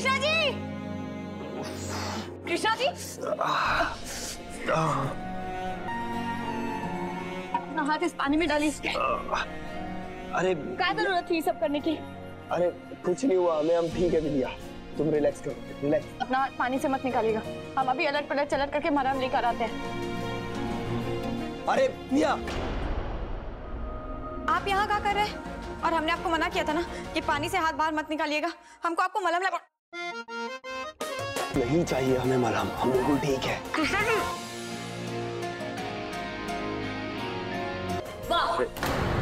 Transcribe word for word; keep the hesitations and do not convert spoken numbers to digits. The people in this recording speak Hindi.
कृष्णा जी, कृष्णा जी, अपना हाथ इस पानी में डालिए। अरे क्या जरूरत थी सब करने की? अरे कुछ नहीं हुआ, हमें हम ठीक है विद्या, तुम रिलैक्स करो, रिलैक्स। अपना हाथ पानी से मत निकालिएगा, हम अभी अलट पलट चलट करके मरहम लेकर आते हैं। अरे विद्या, आप यहाँ क्या कर रहे हैं? और हमने आपको मना किया था ना कि पानी से हाथ बाहर मत निकालिएगा, हमको आपको मलहम लगा। नहीं चाहिए हमें मलहम, हम बिल्कुल ठीक है। कृष्णा जी, वाह,